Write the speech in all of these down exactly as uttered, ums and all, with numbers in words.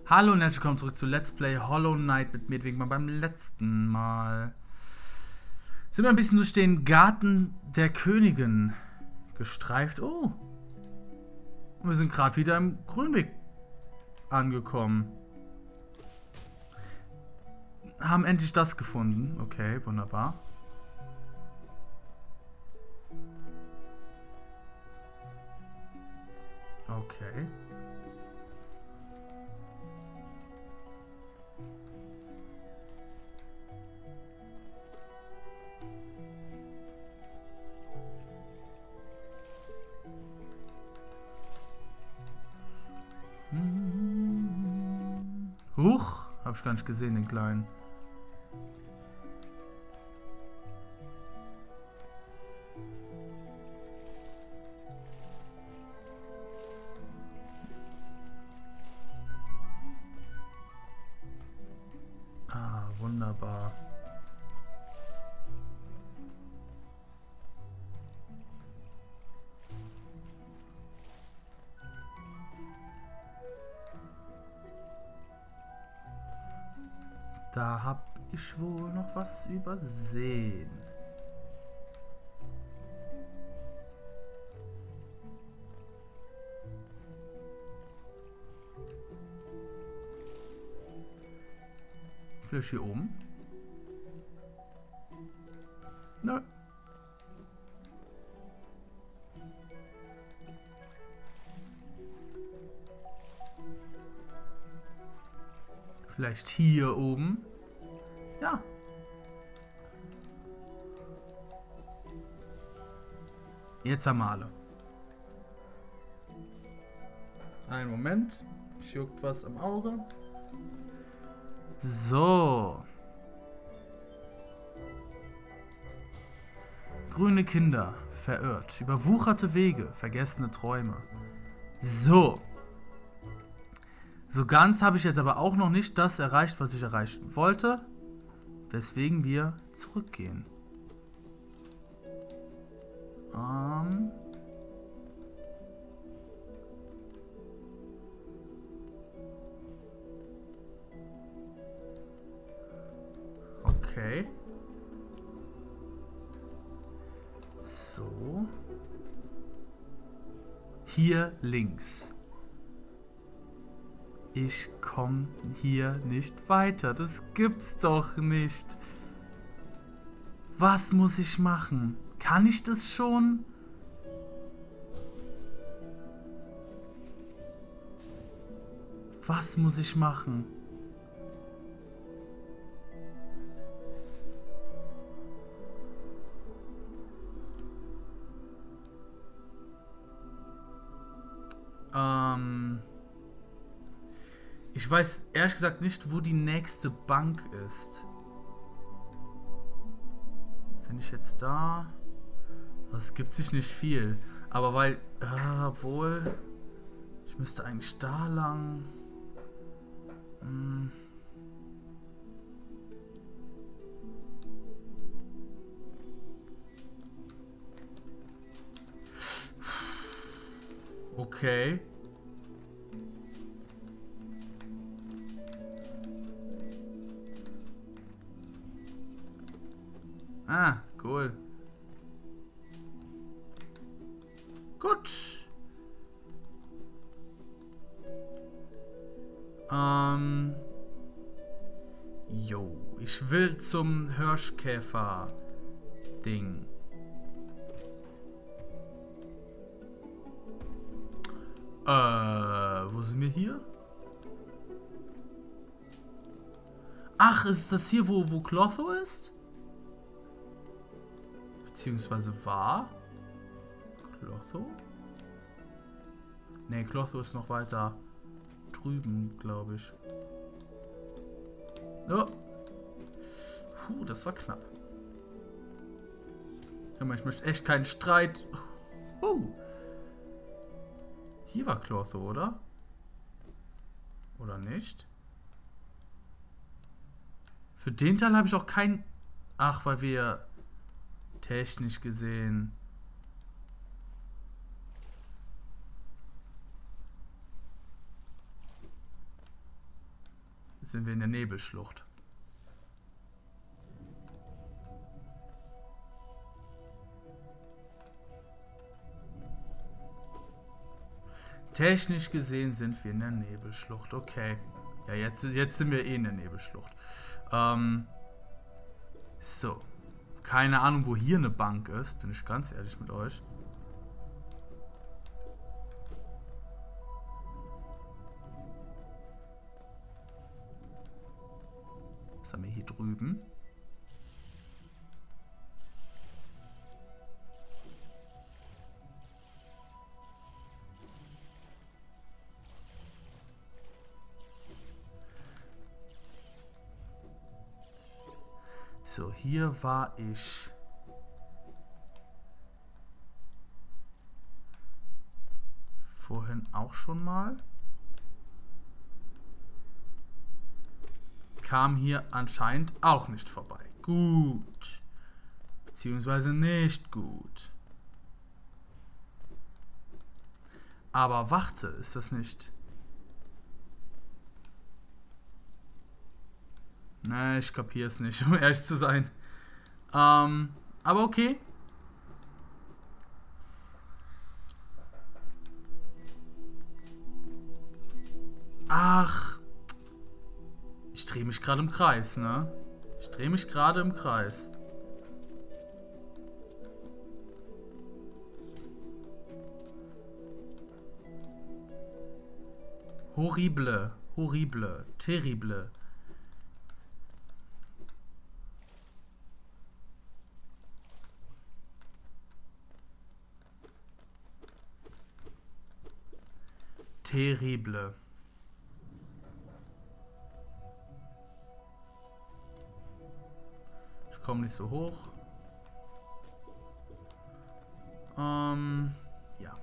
Hallo und herzlich willkommen zurück zu Let's Play Hollow Knight mit mir, wegen mal beim letzten Mal. Sind wir ein bisschen durch den Garten der Königin gestreift. Oh, und wir sind gerade wieder im Grünweg angekommen. Haben endlich das gefunden. Okay, wunderbar. Okay. Huch, hab ich gar nicht gesehen, den kleinen. Ah, wunderbar. Da hab ich wohl noch was übersehen. Vielleicht hier oben? Nö. Vielleicht hier oben? Ja. Jetzt haben wir alle. Einen Moment. Ich juckt was am Auge. So. Grüne Kinder, verirrt, überwucherte Wege, vergessene Träume. So. So ganz habe ich jetzt aber auch noch nicht das erreicht, was ich erreichen wollte. Weswegen wir zurückgehen. Ähm. Okay. So. Hier links. Ich komme hier nicht weiter. Das gibt's doch nicht. Was muss ich machen? Kann ich das schon? Was muss ich machen? Ähm... Ich weiß ehrlich gesagt nicht, wo die nächste Bank ist. Wenn ich jetzt da... Es gibt sich nicht viel. Aber weil... Äh, obwohl... Ich müsste eigentlich da lang... Hm. Okay. Ah, cool. Gut. Ähm. Jo, ich will zum Hirschkäfer-Ding. Äh, wo sind wir hier? Ach, ist das hier, wo, wo Clotho ist? Beziehungsweise war? Clotho? Ne, Clotho ist noch weiter drüben, glaube ich. Oh. Puh, das war knapp. Hör mal, ich möchte echt keinen Streit. Oh. Hier war Clotho, oder? Oder nicht? Für den Teil habe ich auch kein... Ach, weil wir technisch gesehen... sind wir in der Nebelschlucht. Technisch gesehen sind wir in der Nebelschlucht. Okay. Ja, jetzt, jetzt sind wir eh in der Nebelschlucht. Ähm, so. Keine Ahnung, wo hier eine Bank ist. Bin ich ganz ehrlich mit euch. Was haben wir hier drüben? So, hier war ich. Vorhin auch schon mal. Kam hier anscheinend auch nicht vorbei. Gut. Beziehungsweise nicht gut. Aber warte, ist das nicht... Ne, ich kapiere es nicht, um ehrlich zu sein. Ähm, aber okay. Ach. Ich drehe mich gerade im Kreis, ne? Ich drehe mich gerade im Kreis. Horrible, horrible, terrible. Terrible. Ich komme nicht so hoch. Ähm, ja.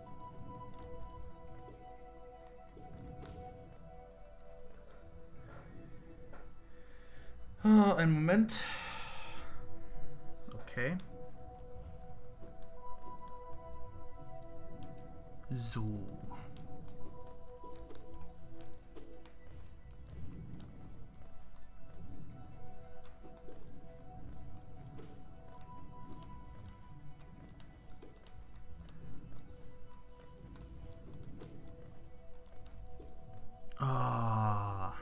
Oh, einen Moment. Okay. So. Ah.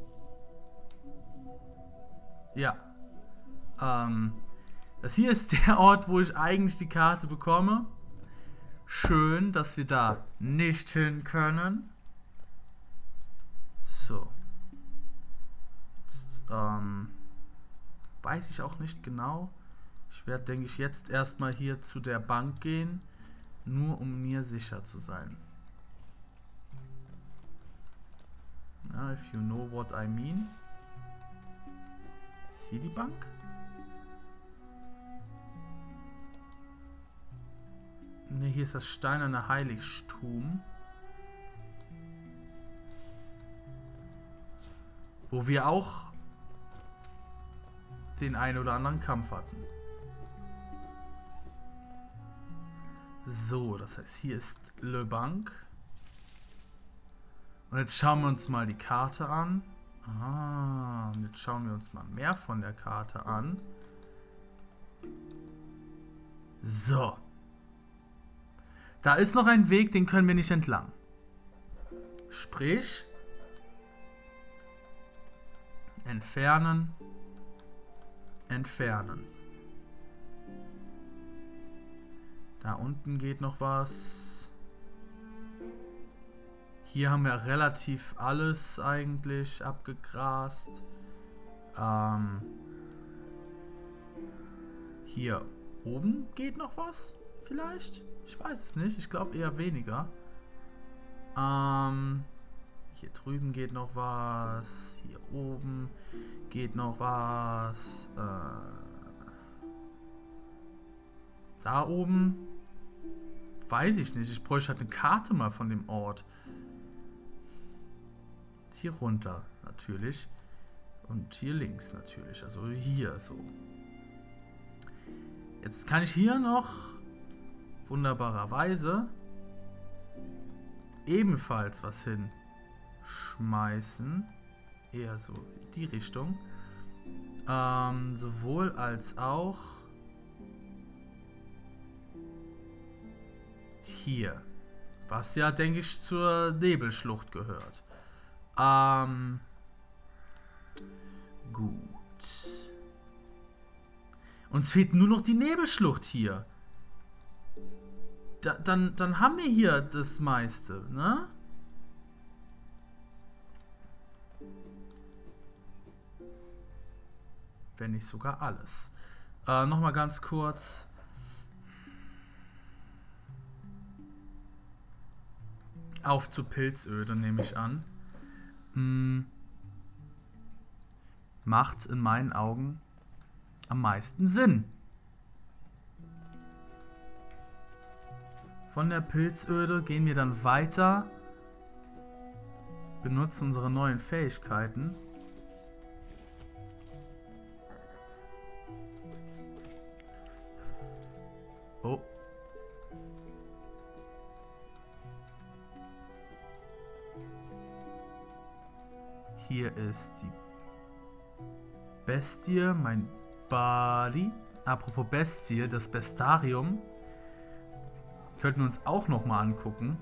Ja. Ähm, das hier ist der Ort, wo ich eigentlich die Karte bekomme. Schön, dass wir da nicht hin können. So. Jetzt, ähm, weiß ich auch nicht genau. Ich werde, denke ich, jetzt erstmal hier zu der Bank gehen, nur um mir sicher zu sein. Na, if you know what I mean. Ist hier die Bank? Ne, hier ist das steinerne Heiligtum. Wo wir auch den einen oder anderen Kampf hatten. So, das heißt, hier ist Le Bank. Und jetzt schauen wir uns mal die Karte an. Ah, und jetzt schauen wir uns mal mehr von der Karte an. So. Da ist noch ein Weg, den können wir nicht entlang. Sprich, entfernen, entfernen. Da unten geht noch was. Hier haben wir relativ alles eigentlich abgegrast. Ähm, hier oben geht noch was, vielleicht? Ich weiß es nicht, ich glaube eher weniger. Ähm, hier drüben geht noch was. Hier oben geht noch was. Äh, da oben weiß ich nicht. Ich bräuchte halt eine Karte mal von dem Ort. Hier runter natürlich. Und hier links natürlich. Also hier so. Jetzt kann ich hier noch wunderbarerweise ebenfalls was hinschmeißen. eher so in die Richtung. Ähm, sowohl als auch hier. Was ja, denke ich, zur Nebelschlucht gehört. Ähm, gut. Uns fehlt nur noch die Nebelschlucht hier. Da, dann, dann haben wir hier das meiste, ne? Wenn nicht sogar alles. Äh, Nochmal ganz kurz. Auf zu Pilzöde, nehme ich an. Hm. Macht in meinen Augen am meisten Sinn. Von der Pilzöde gehen wir dann weiter. Benutzen unsere neuen Fähigkeiten. Oh. Hier ist die Bestie, mein Bali. Apropos Bestie, das Bestarium. Könnten wir uns auch noch mal angucken.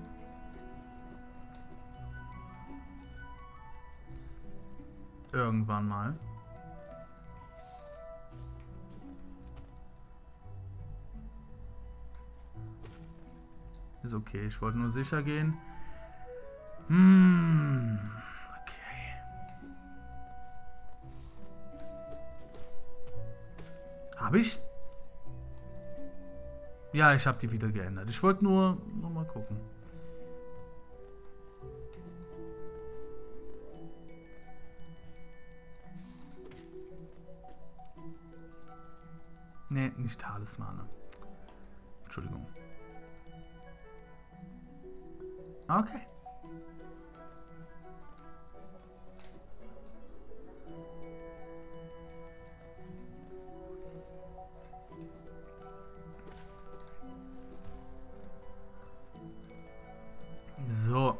Irgendwann mal. Ist okay, ich wollte nur sicher gehen. Hm, okay. Habe ich? Ja, ich habe die wieder geändert. Ich wollte nur noch mal gucken. Ne, nicht Talismane. Entschuldigung. Okay. So.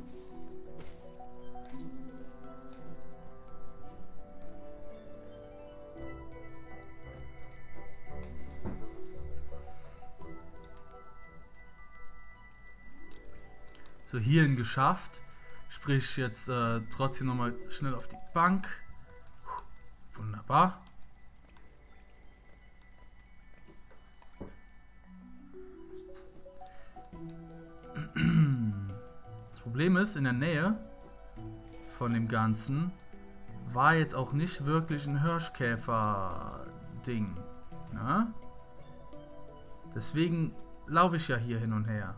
So, hierhin geschafft. Sprich, jetzt äh, trotzdem nochmal schnell auf die Bank. Wunderbar. Das Problem ist, in der Nähe von dem Ganzen war jetzt auch nicht wirklich ein Hirschkäfer-Ding. Ne? Deswegen laufe ich ja hier hin und her.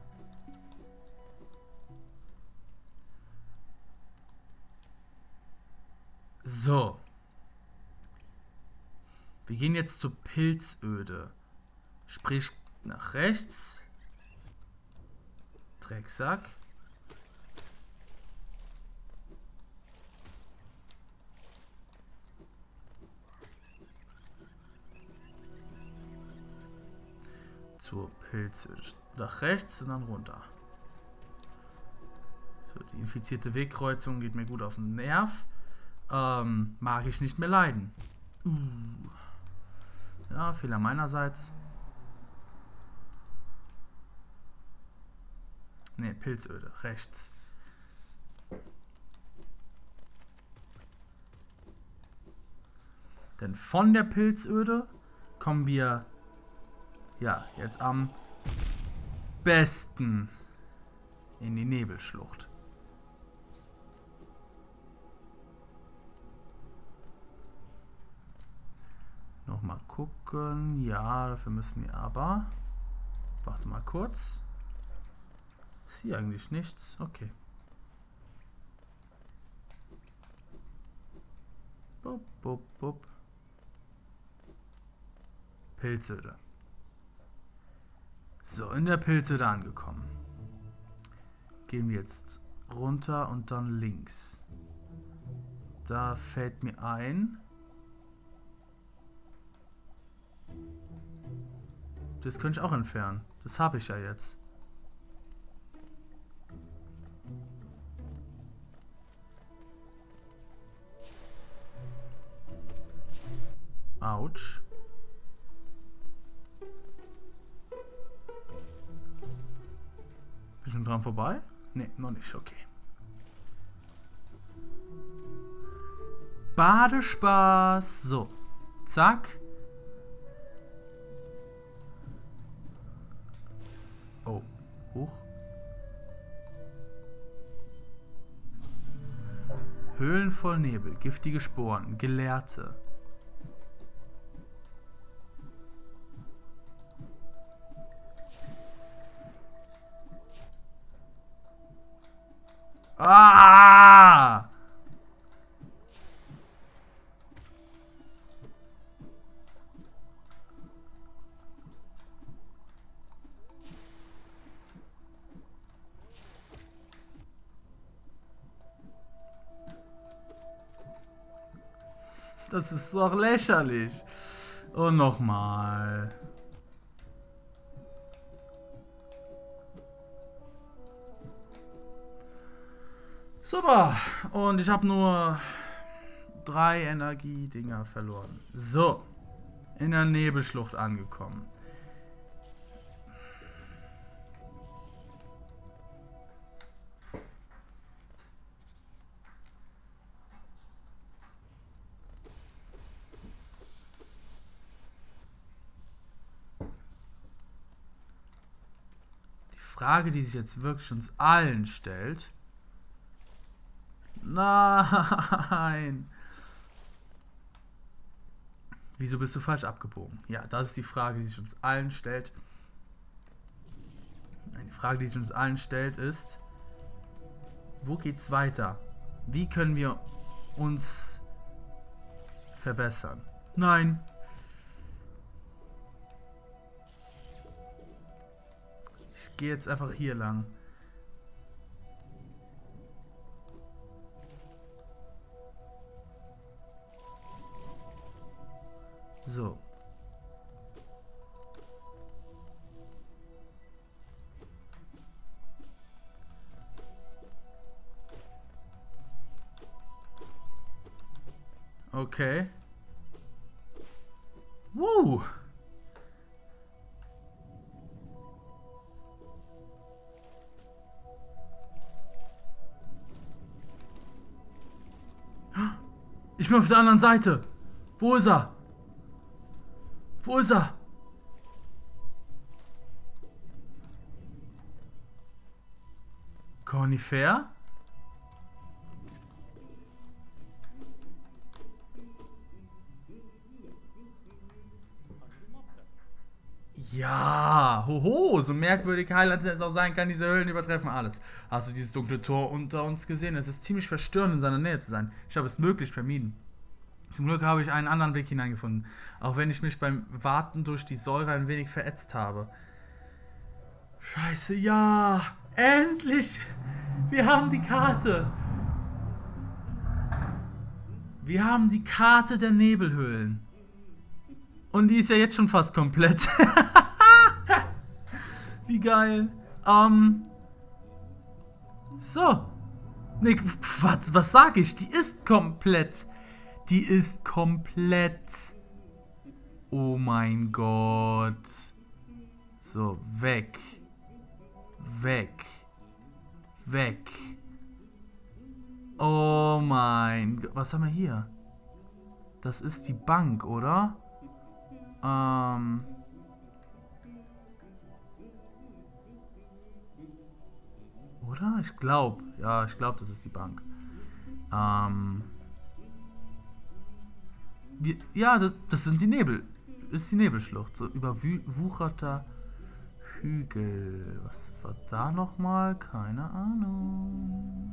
So. Wir gehen jetzt zur Pilzöde. Sprich nach rechts. Drecksack. Zur Pilzöde. Nach rechts und dann runter. So, die infizierte Wegkreuzung geht mir gut auf den Nerv. Ähm, mag ich nicht mehr leiden. Uh. Ja, Fehler meinerseits. Ne, Pilzöde, rechts. Denn von der Pilzöde kommen wir ja jetzt am besten in die Nebelschlucht. Nochmal gucken. Ja, dafür müssen wir aber... Warte mal kurz. Ist hier eigentlich nichts? Okay. Bup, bup, bup. Pilzöde. So, in der Pilzöde angekommen. Gehen wir jetzt runter und dann links. Da fällt mir ein... Das könnte ich auch entfernen. Das habe ich ja jetzt. Autsch. Bin ich schon dran vorbei? Ne, noch nicht, okay. Badespaß. So. Zack. Oh. Hoch. Höhlen voll Nebel. Giftige Sporen. Gelehrte. Ah! Das ist doch lächerlich. Und nochmal. Super. Und ich habe nur drei Energiedinger verloren. So. In der Nebelschlucht angekommen. Die Frage, die sich jetzt wirklich uns allen stellt. Nein. Wieso bist du falsch abgebogen? Ja, das ist die Frage, die sich uns allen stellt. Die Frage, die sich uns allen stellt, ist: Wo geht's weiter? Wie können wir uns verbessern? Nein. Ich gehe jetzt einfach hier lang. So. Okay. Woo! Ich bin auf der anderen Seite. Wo ist er? Wo ist er? Conifer? Ja, hoho, so merkwürdig heil, als es auch sein kann, diese Höhlen übertreffen alles. Hast du dieses dunkle Tor unter uns gesehen? Es ist ziemlich verstörend, in seiner Nähe zu sein. Ich habe es möglichst vermieden. Zum Glück habe ich einen anderen Weg hineingefunden, auch wenn ich mich beim Warten durch die Säure ein wenig verätzt habe. Scheiße, ja! Endlich! Wir haben die Karte! Wir haben die Karte der Nebelhöhlen. Und die ist ja jetzt schon fast komplett. Wie geil. Ähm. So. Nee, was, was sag ich? Die ist komplett. Die ist komplett. Oh mein Gott. So, weg. Weg. Weg. Oh mein Gott. Was haben wir hier? Das ist die Bank, oder? Ähm. Oder? Ich glaube. Ja, ich glaube, das ist die Bank. Ähm. Wir, ja, das, das sind die Nebel. Das ist die Nebelschlucht. So überwucherter Hügel. Was war da nochmal? Keine Ahnung.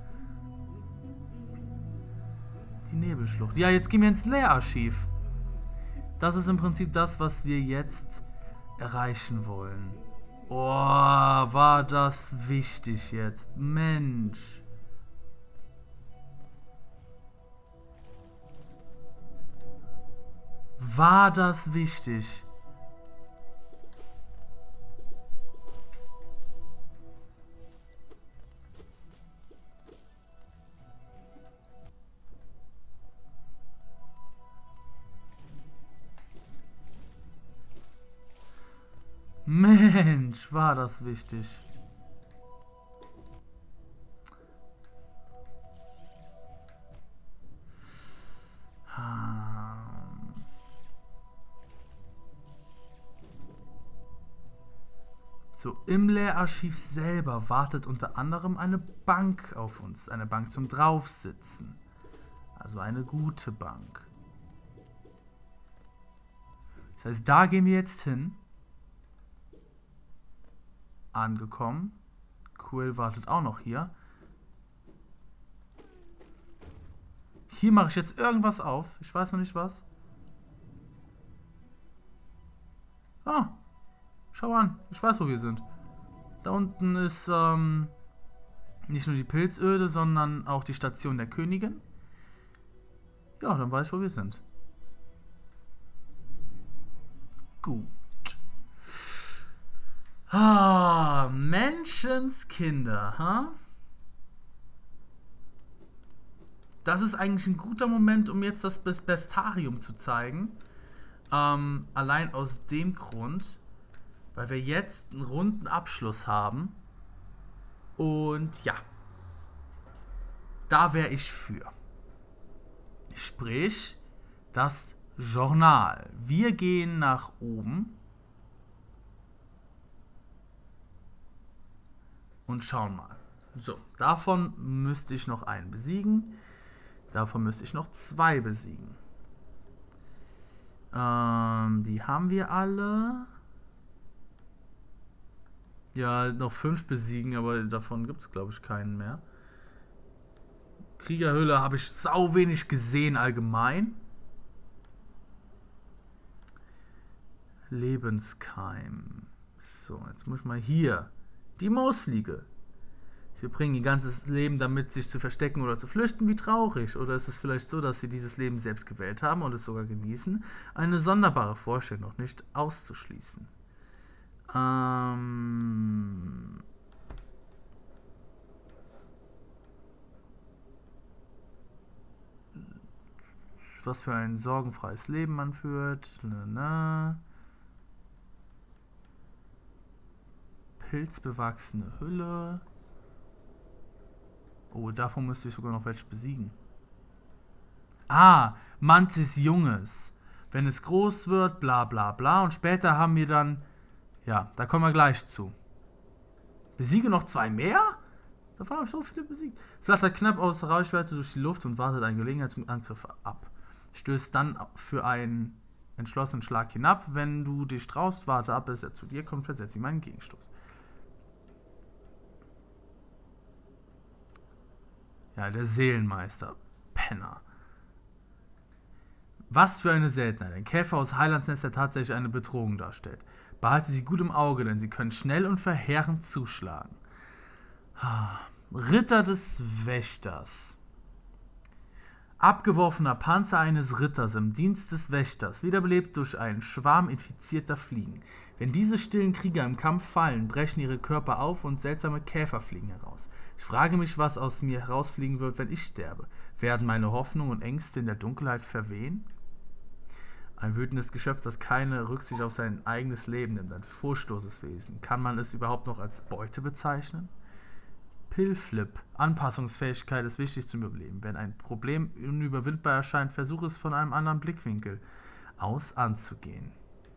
Die Nebelschlucht. Ja, jetzt gehen wir ins Lehrarchiv. Das ist im Prinzip das, was wir jetzt erreichen wollen. Oh, war das wichtig jetzt. Mensch. War das wichtig? Mensch, war das wichtig. So, im Lehrarchiv selber wartet unter anderem eine Bank auf uns. Eine Bank zum Draufsitzen. Also eine gute Bank. Das heißt, da gehen wir jetzt hin. Angekommen. Quill wartet auch noch hier. Hier mache ich jetzt irgendwas auf. Ich weiß noch nicht was. Ah. Schau an. Ich weiß, wo wir sind. Da unten ist ähm, nicht nur die Pilzöde, sondern auch die Station der Königin. Ja, dann weiß ich, wo wir sind. Gut. Ah, Menschenskinder, ha? Das ist eigentlich ein guter Moment, um jetzt das Bestiarium zu zeigen. Ähm, allein aus dem Grund, weil wir jetzt einen runden Abschluss haben. Und ja, da wäre ich für. Sprich, das Journal. Wir gehen nach oben und schauen mal. So, davon müsste ich noch einen besiegen. Davon müsste ich noch zwei besiegen. Ähm, die haben wir alle. Ja, noch fünf besiegen, aber davon gibt es, glaube ich, keinen mehr. Kriegerhöhle habe ich sau wenig gesehen allgemein. Lebenskeim. So, jetzt muss ich mal hier. Die Mausfliege. Sie bringen ihr ganzes Leben damit, sich zu verstecken oder zu flüchten. Wie traurig. Oder ist es vielleicht so, dass sie dieses Leben selbst gewählt haben und es sogar genießen? Eine sonderbare Vorstellung, noch nicht auszuschließen. Ähm... Was für ein sorgenfreies Leben man führt. Na, na. Pilzbewachsene Hülle. Oh, davon müsste ich sogar noch welche besiegen. Ah, Mantis Junges. Wenn es groß wird, bla bla bla. Und später haben wir dann... Ja, da kommen wir gleich zu. Besiege noch zwei mehr? Davon habe ich so viele besiegt. Flattert knapp aus Reichweite durch die Luft und wartet einen Gelegenheitsangriff ab. Stößt dann für einen entschlossenen Schlag hinab. Wenn du dich traust, warte ab, bis er zu dir kommt, versetzt ihm einen Gegenstoß. Ja, der Seelenmeister. Penner. Was für eine Seltenheit. Ein Käfer aus Heilandsnest, der tatsächlich eine Bedrohung darstellt. Behalte sie gut im Auge, denn sie können schnell und verheerend zuschlagen. Ritter des Wächters. Abgeworfener Panzer eines Ritters im Dienst des Wächters, wiederbelebt durch einen Schwarm infizierter Fliegen. Wenn diese stillen Krieger im Kampf fallen, brechen ihre Körper auf und seltsame Käfer fliegen heraus. Ich frage mich, was aus mir herausfliegen wird, wenn ich sterbe. Werden meine Hoffnungen und Ängste in der Dunkelheit verwehen? Ein wütendes Geschöpf, das keine Rücksicht auf sein eigenes Leben nimmt, ein furchtloses Wesen. Kann man es überhaupt noch als Beute bezeichnen? Pillflip. Anpassungsfähigkeit ist wichtig zum Überleben. Wenn ein Problem unüberwindbar erscheint, versuche es von einem anderen Blickwinkel aus anzugehen.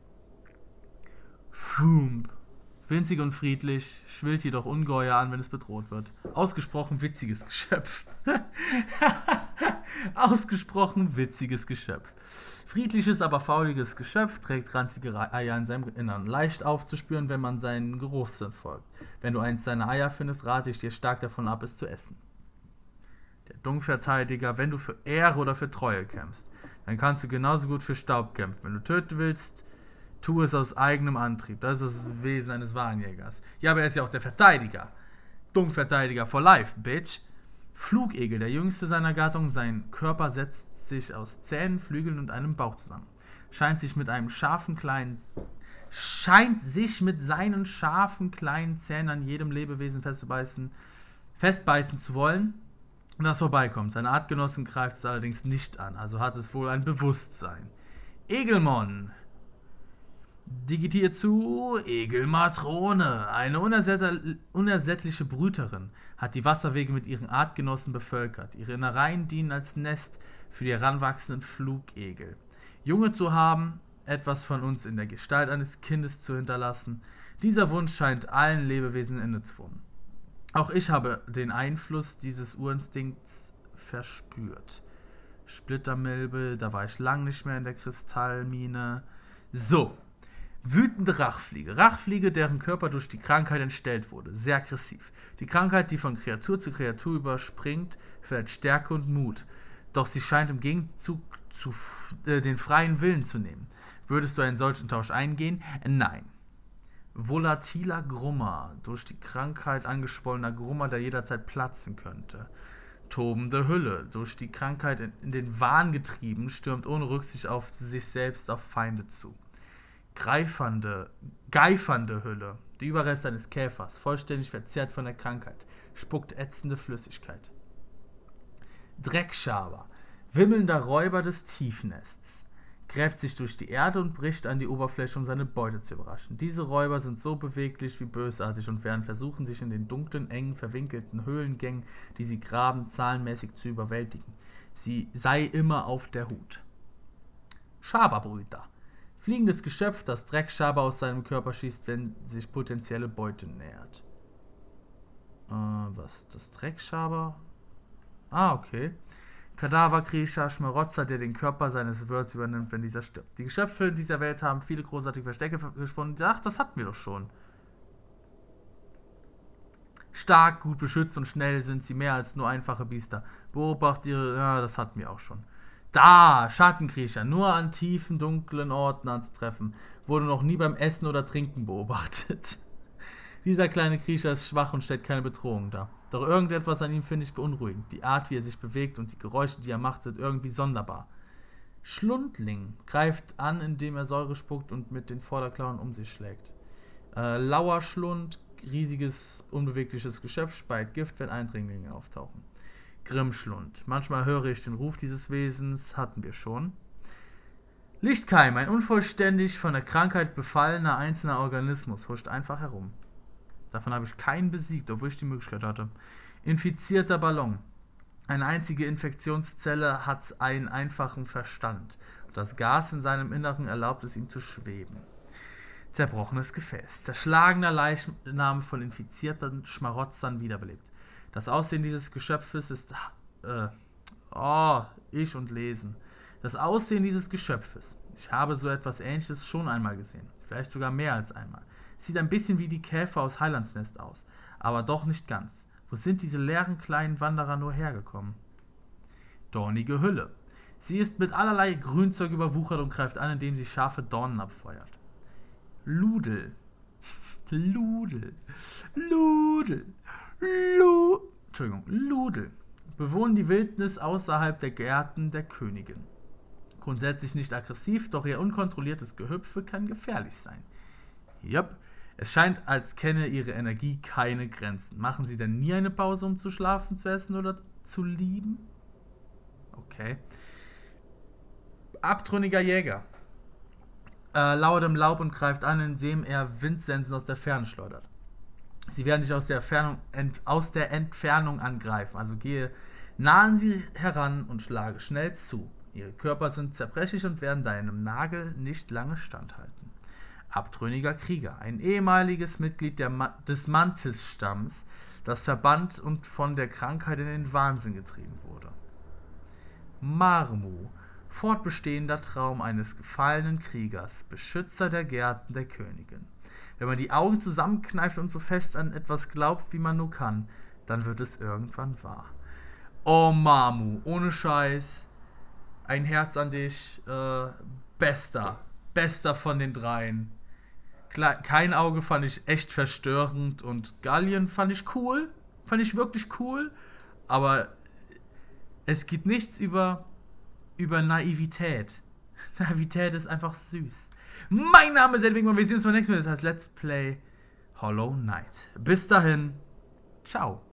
Fump. Winzig und friedlich, schwillt jedoch ungeheuer an, wenn es bedroht wird. Ausgesprochen witziges Geschöpf. Ausgesprochen witziges Geschöpf. Friedliches, aber fauliges Geschöpf trägt ranzige Eier in seinem Innern. Leicht aufzuspüren, wenn man seinen Geruchssinn folgt. Wenn du eins seiner Eier findest, rate ich dir stark davon ab, es zu essen. Der Dunkverteidiger, wenn du für Ehre oder für Treue kämpfst, dann kannst du genauso gut für Staub kämpfen. Wenn du töten willst, tu es aus eigenem Antrieb. Das ist das Wesen eines Wahnjägers. Ja, aber er ist ja auch der Verteidiger. Dunkverteidiger for life, bitch. Flugegel, der jüngste seiner Gattung. Sein Körper setzt sich aus Zähnen, Flügeln und einem Bauch zusammen. Scheint sich mit einem scharfen kleinen... Scheint sich mit seinen scharfen kleinen Zähnen an jedem Lebewesen festzubeißen, festbeißen zu wollen, und das vorbeikommt. Seine Artgenossen greift es allerdings nicht an, also hat es wohl ein Bewusstsein. Egelmon. Digitiert zu Egelmatrone. Eine unersättliche Brüterin hat die Wasserwege mit ihren Artgenossen bevölkert. Ihre Innereien dienen als Nest für die heranwachsenden Flugegel. Junge zu haben, etwas von uns in der Gestalt eines Kindes zu hinterlassen, dieser Wunsch scheint allen Lebewesen innezuwohnen. Auch ich habe den Einfluss dieses Urinstinkts verspürt. Splittermilbe, da war ich lang nicht mehr in der Kristallmine. So. Wütende Rachfliege. Rachfliege, deren Körper durch die Krankheit entstellt wurde. Sehr aggressiv. Die Krankheit, die von Kreatur zu Kreatur überspringt, verleiht Stärke und Mut. Doch sie scheint im Gegenzug zu, äh, den freien Willen zu nehmen. Würdest du einen solchen Tausch eingehen? Nein. Volatiler Grummer. Durch die Krankheit angeschwollener Grummer, der jederzeit platzen könnte. Tobende Hülle. Durch die Krankheit in den Wahn getrieben, stürmt ohne Rücksicht auf sich selbst auf Feinde zu. Greifernde, geifernde Hülle, die Überreste eines Käfers, vollständig verzehrt von der Krankheit, spuckt ätzende Flüssigkeit. Dreckschaber, wimmelnder Räuber des Tiefnests, gräbt sich durch die Erde und bricht an die Oberfläche, um seine Beute zu überraschen. Diese Räuber sind so beweglich wie bösartig und werden versuchen, sich in den dunklen, engen, verwinkelten Höhlengängen, die sie graben, zahlenmäßig zu überwältigen. Sie sei immer auf der Hut. Schaberbrüter. Fliegendes Geschöpf, das Dreckschaber aus seinem Körper schießt, wenn sich potenzielle Beute nähert. Äh, was? Das Dreckschaber? Ah, okay. Kadaverkriecher, Schmarotzer, der den Körper seines Wirts übernimmt, wenn dieser stirbt. Die Geschöpfe in dieser Welt haben viele großartige Verstecke gefunden. Ach, das hatten wir doch schon. Stark, gut beschützt und schnell sind sie mehr als nur einfache Biester. Beobacht ihre... Ja, das hatten wir auch schon. Da, Schattenkriecher, nur an tiefen, dunklen Orten anzutreffen, wurde noch nie beim Essen oder Trinken beobachtet. Dieser kleine Kriecher ist schwach und stellt keine Bedrohung dar. Doch irgendetwas an ihm finde ich beunruhigend. Die Art, wie er sich bewegt und die Geräusche, die er macht, sind irgendwie sonderbar. Schlundling greift an, indem er Säure spuckt und mit den Vorderklauen um sich schlägt. Äh, Lauerschlund, riesiges, unbewegliches Geschöpf, speit Gift, wenn Eindringlinge auftauchen. Grimmschlund. Manchmal höre ich den Ruf dieses Wesens, hatten wir schon. Lichtkeim, ein unvollständig von der Krankheit befallener einzelner Organismus, huscht einfach herum. Davon habe ich keinen besiegt, obwohl ich die Möglichkeit hatte. Infizierter Ballon. Eine einzige Infektionszelle hat einen einfachen Verstand. Das Gas in seinem Inneren erlaubt es ihm zu schweben. Zerbrochenes Gefäß. Zerschlagener Leichnam von infizierten Schmarotzern wiederbelebt. Das Aussehen dieses Geschöpfes ist... Äh, oh, ich und Lesen. Das Aussehen dieses Geschöpfes. Ich habe so etwas Ähnliches schon einmal gesehen. Vielleicht sogar mehr als einmal. Es sieht ein bisschen wie die Käfer aus Heilandsnest aus. Aber doch nicht ganz. Wo sind diese leeren kleinen Wanderer nur hergekommen? Dornige Hülle. Sie ist mit allerlei Grünzeug überwuchert und greift an, indem sie scharfe Dornen abfeuert. Ludel. Ludel. Ludel. Lu Entschuldigung, Ludel bewohnen die Wildnis außerhalb der Gärten der Königin. Grundsätzlich nicht aggressiv, doch ihr unkontrolliertes Gehüpfe kann gefährlich sein. Jupp, es scheint, als kenne ihre Energie keine Grenzen. Machen sie denn nie eine Pause, um zu schlafen, zu essen oder zu lieben? Okay. Abtrünniger Jäger. Äh, lauert im Laub und greift an, indem er Windsensen aus der Ferne schleudert. Sie werden dich aus der, Entfernung, ent, aus der Entfernung angreifen, also gehe nah an sie heran und schlage schnell zu. Ihre Körper sind zerbrechlich und werden deinem Nagel nicht lange standhalten. Abtrünniger Krieger, ein ehemaliges Mitglied der Ma des Mantis-Stamms, das verbannt und von der Krankheit in den Wahnsinn getrieben wurde. Marmu, fortbestehender Traum eines gefallenen Kriegers, Beschützer der Gärten der Königin. Wenn man die Augen zusammenkneift und so fest an etwas glaubt, wie man nur kann, dann wird es irgendwann wahr. Oh Marmu, ohne Scheiß, ein Herz an dich, äh, bester, bester von den dreien. Kle kein Auge fand ich echt verstörend und Gallien fand ich cool, fand ich wirklich cool, aber es geht nichts über, über Naivität. Naivität ist einfach süß. Mein Name ist Edwin und wir sehen uns beim nächsten Mal. Das heißt Let's Play Hollow Knight. Bis dahin, ciao.